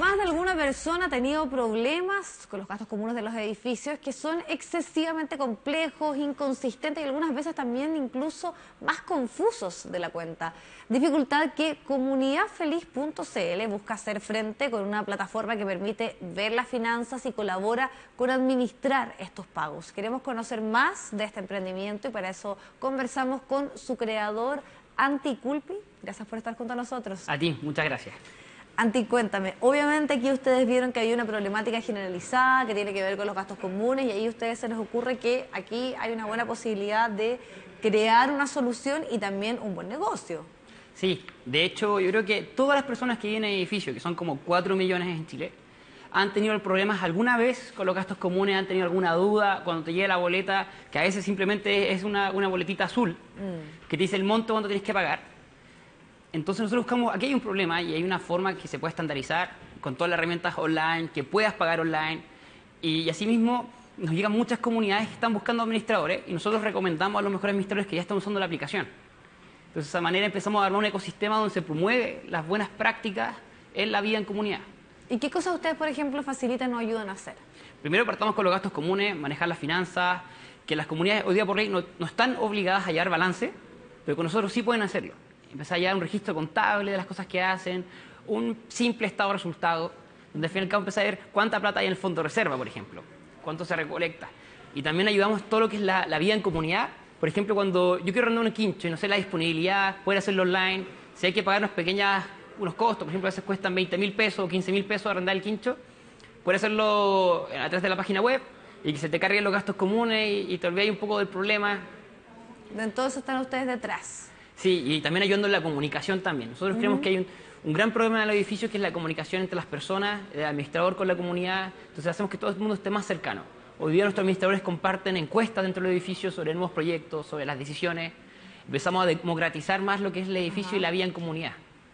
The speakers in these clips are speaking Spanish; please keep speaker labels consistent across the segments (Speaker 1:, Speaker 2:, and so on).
Speaker 1: más de alguna persona ha tenido problemas con los gastos comunes de los edificios que son excesivamente complejos, inconsistentes y algunas veces también incluso más confusos de la cuenta. Dificultad que comunidadfeliz.cl busca hacer frente con una plataforma que permite ver las finanzas y colabora con administrar estos pagos. Queremos conocer más de este emprendimiento y para eso conversamos con su creador, Antti Kulpi. Gracias por estar junto a nosotros.
Speaker 2: A ti, muchas gracias.
Speaker 1: Antti, cuéntame, obviamente aquí ustedes vieron que había una problemática generalizada que tiene que ver con los gastos comunes y ahí a ustedes se les ocurre que aquí hay una buena posibilidad de crear una solución y también un buen negocio.
Speaker 2: Sí, de hecho yo creo que todas las personas que viven en edificios, que son como 4 millones en Chile, han tenido problemas alguna vez con los gastos comunes, han tenido alguna duda cuando te llega la boleta, que a veces simplemente es una boletita azul, que te dice el monto cuánto tienes que pagar. Entonces nosotros buscamos, aquí hay un problema y hay una forma que se puede estandarizar con todas las herramientas online, que puedas pagar online y asimismo nos llegan muchas comunidades que están buscando administradores y nosotros recomendamos a los mejores administradores que ya están usando la aplicación. Entonces de esa manera empezamos a armar un ecosistema donde se promueve las buenas prácticas en la vida en comunidad.
Speaker 1: ¿Y qué cosas ustedes, por ejemplo, facilitan o ayudan a hacer?
Speaker 2: Primero partamos con los gastos comunes, manejar las finanzas, que las comunidades hoy día por ley no están obligadas a llevar balance, pero con nosotros sí pueden hacerlo. Empezar a llevar un registro contable de las cosas que hacen, un simple estado de resultado, donde al fin y al cabo empezar a ver cuánta plata hay en el fondo de reserva, por ejemplo, cuánto se recolecta. Y también ayudamos todo lo que es la vida en comunidad. Por ejemplo, cuando yo quiero arrendar un quincho y no sé la disponibilidad, poder hacerlo online, si hay que pagar unos costos, por ejemplo, a veces cuestan 20.000 pesos o 15.000 pesos arrendar el quincho, poder hacerlo a través de la página web y que se te carguen los gastos comunes y te olvides un poco del problema.
Speaker 1: Entonces están ustedes detrás.
Speaker 2: Sí, y también ayudando en la comunicación también. Nosotros creemos que hay un gran problema en el edificio que es la comunicación entre las personas, el administrador con la comunidad. Entonces hacemos que todo el mundo esté más cercano. Hoy día nuestros administradores comparten encuestas dentro del edificio sobre nuevos proyectos, sobre las decisiones. Empezamos a democratizar más lo que es el edificio y la vida en comunidad.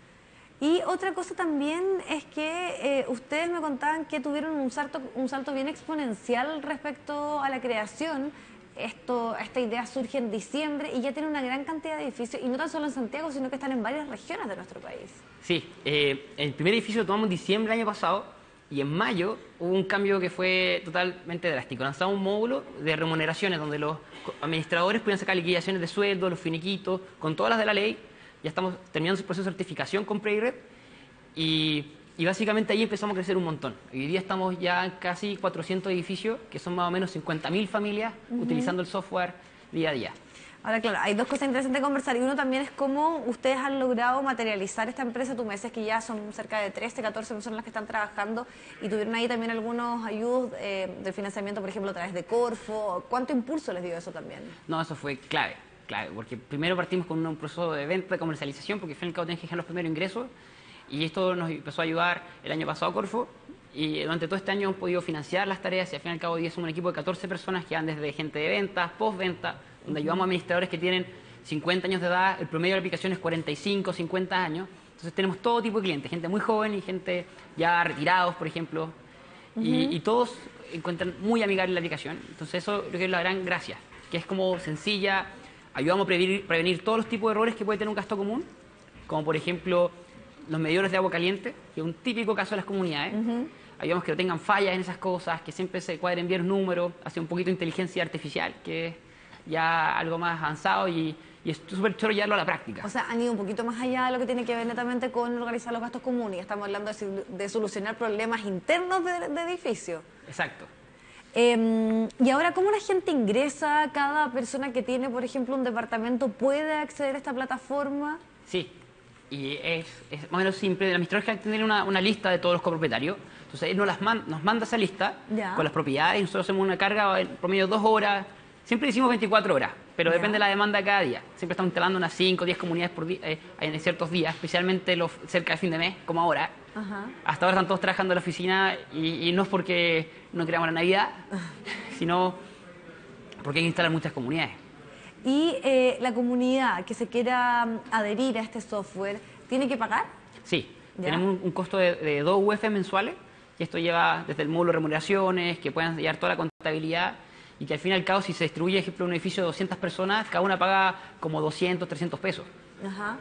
Speaker 1: Y otra cosa también es que ustedes me contaban que tuvieron un salto bien exponencial respecto a la creación. Esta idea surge en diciembre y ya tiene una gran cantidad de edificios, y no tan solo en Santiago, sino que están en varias regiones de nuestro país.
Speaker 2: Sí, el primer edificio lo tomamos en diciembre del año pasado y en mayo hubo un cambio que fue totalmente drástico. Lanzamos un módulo de remuneraciones donde los administradores podían sacar liquidaciones de sueldo, los finiquitos, con todas las de la ley. Ya estamos terminando el proceso de certificación con PREIRED y básicamente ahí empezamos a crecer un montón. Hoy día estamos ya en casi 400 edificios, que son más o menos 50.000 familias utilizando el software día a día.
Speaker 1: Ahora, claro, hay dos cosas interesantes de conversar y uno también es cómo ustedes han logrado materializar esta empresa. Tú me dices que ya son cerca de 13, 14 personas las que están trabajando y tuvieron ahí también algunos ayudos del financiamiento, por ejemplo, a través de Corfo. ¿Cuánto impulso les dio eso también?
Speaker 2: No, eso fue clave, porque primero partimos con un proceso de venta, de comercialización, porque al fin y al cabo tenés que generar los primeros ingresos. Y esto nos empezó a ayudar el año pasado Corfo y durante todo este año hemos podido financiar las tareas y al fin y al cabo hoy día somos un equipo de 14 personas que van desde gente de ventas, postventa, donde ayudamos a administradores que tienen 50 años de edad, el promedio de la aplicación es 45, 50 años. Entonces tenemos todo tipo de clientes, gente muy joven y gente ya retirados, por ejemplo, y todos encuentran muy amigable la aplicación. Entonces eso creo que es la gran gracia, que es como sencilla, ayudamos a prevenir todos los tipos de errores que puede tener un gasto común, como por ejemplo los medidores de agua caliente, que es un típico caso de las comunidades. Ayudamos que no tengan fallas en esas cosas, que siempre se cuadren bien los números, hace un poquito de inteligencia artificial, que es ya algo más avanzado y es súper choro llevarlo a la práctica.
Speaker 1: O sea, han ido un poquito más allá de lo que tiene que ver netamente con organizar los gastos comunes. Estamos hablando de solucionar problemas internos de edificios.
Speaker 2: Exacto.
Speaker 1: Y ahora, ¿cómo la gente ingresa? ¿Cada persona que tiene, por ejemplo, un departamento puede acceder a esta plataforma?
Speaker 2: Sí. Y es más o menos simple. El administrador general tiene una lista de todos los copropietarios. Entonces él nos manda esa lista con las propiedades y nosotros hacemos una carga en promedio 2 horas. Siempre decimos 24 horas, pero depende de la demanda de cada día. Siempre estamos instalando unas 5 o 10 comunidades por día, en ciertos días, especialmente cerca de fin de mes, como ahora. Hasta ahora están todos trabajando en la oficina y no es porque no queramos la Navidad, sino porque hay que instalar muchas comunidades.
Speaker 1: Y la comunidad que se quiera adherir a este software, ¿tiene que pagar?
Speaker 2: Sí, tenemos un costo de 2 UF mensuales, y esto lleva desde el módulo de remuneraciones, que puedan llevar toda la contabilidad, y que al fin y al cabo, si se distribuye, por ejemplo, un edificio de 200 personas, cada una paga como 200, 300 pesos.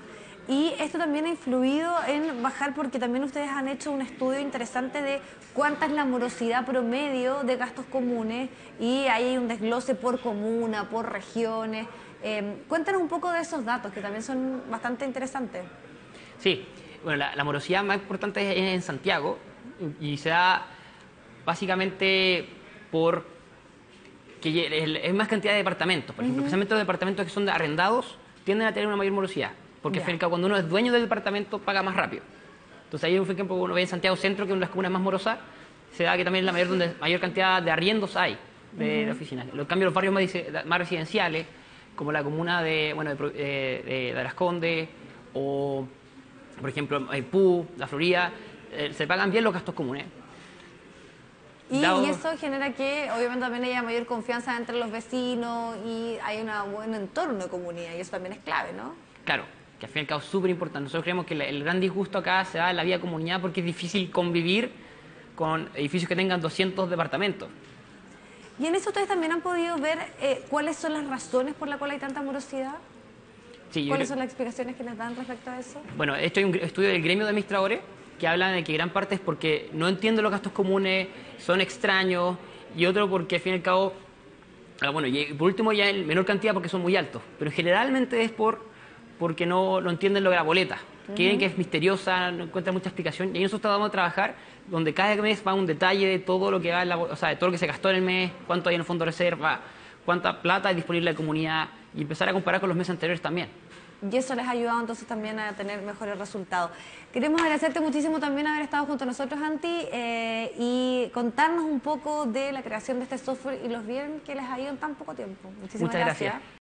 Speaker 1: Y esto también ha influido en bajar, porque también ustedes han hecho un estudio interesante de cuánta es la morosidad promedio de gastos comunes y ahí hay un desglose por comuna, por regiones. Cuéntanos un poco de esos datos que también son bastante interesantes.
Speaker 2: Sí, bueno, la morosidad más importante es en Santiago y se da básicamente por que es más cantidad de departamentos. Por ejemplo, especialmente los departamentos que son arrendados tienden a tener una mayor morosidad. Porque al fin y al cabo, cuando uno es dueño del departamento, paga más rápido. Entonces ahí, por ejemplo, uno ve en Santiago Centro, que es una de las comunas más morosas, se da que también es la mayor, donde mayor cantidad de arriendos hay de oficinas. En cambio, los barrios más residenciales, como la comuna de, bueno, de Las Condes, o por ejemplo, Maipú, La Florida, se pagan bien los gastos comunes.
Speaker 1: Y eso genera que obviamente también haya mayor confianza entre los vecinos y hay un buen entorno de comunidad, y eso también es clave, ¿no?
Speaker 2: Claro, que al fin y al cabo es súper importante. Nosotros creemos que el gran disgusto acá se da en la vida comunidad porque es difícil convivir con edificios que tengan 200 departamentos.
Speaker 1: Y en eso ustedes también han podido ver cuáles son las razones por las cuales hay tanta morosidad.
Speaker 2: Sí,
Speaker 1: ¿Cuáles son las explicaciones que les dan respecto a eso?
Speaker 2: Bueno, esto hay un estudio del gremio de administradores que habla de que gran parte es porque no entienden los gastos comunes, son extraños, y otro porque al fin y al cabo, bueno, y por último ya en menor cantidad porque son muy altos, pero generalmente es porque no entienden lo de la boleta, creen que es misteriosa, no encuentran mucha explicación, y nosotros tratamos de trabajar donde cada mes va un detalle de todo lo que va o sea, de todo lo que se gastó en el mes, cuánto hay en el fondo de reserva, cuánta plata hay disponible en la comunidad, y empezar a comparar con los meses anteriores también.
Speaker 1: Y eso les ha ayudado entonces también a tener mejores resultados. Queremos agradecerte muchísimo también haber estado junto a nosotros, Anti, y contarnos un poco de la creación de este software y los bien que les ha ido en tan poco tiempo. Muchísimas
Speaker 2: Muchas gracias.